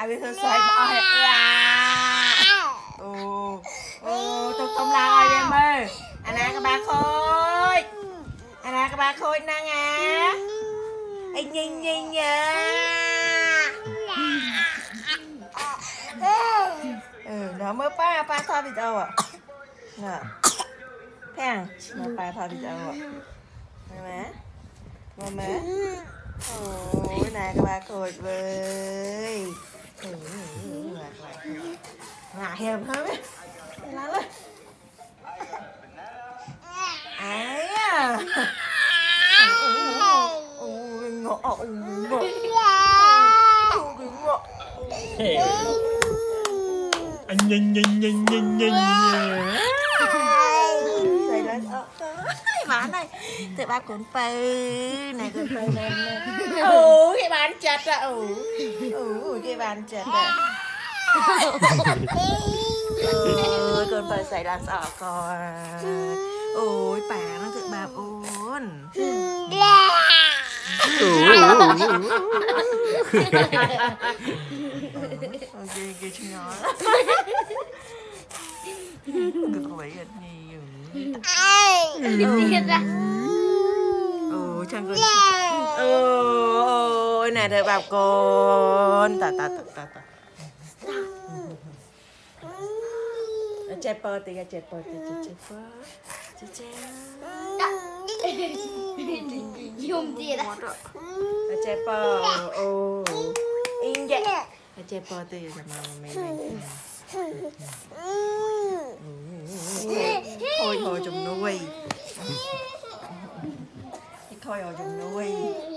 ai biết thôi xoay bỏ hết tôi không làm ai em ơi anh các bà khôi các bà khôi năng à anh nhìn nhìn nhá nó mới ba thôi bị đâu ạ nè thằng nó ba thôi bị đâu ạ má ôi nè các bà khôi với ngại hèm thôi ấy lá lên ấy à ngộ anh nhìn rồi lên bán này tụi ba cuốn phơi này cuốn phơi lên cái bán chật à cái bán chật à con phải xảy ra sợ con ôi bà nó tự bà ôn ok cái chú nhỏ được lấy hết nhiều chẳng con ôi này được bảo con ta cepet tiga cepet Zoom dia dah. cepet injek cepet tu sama main thôi chồng nuôi thôi chồng nuôi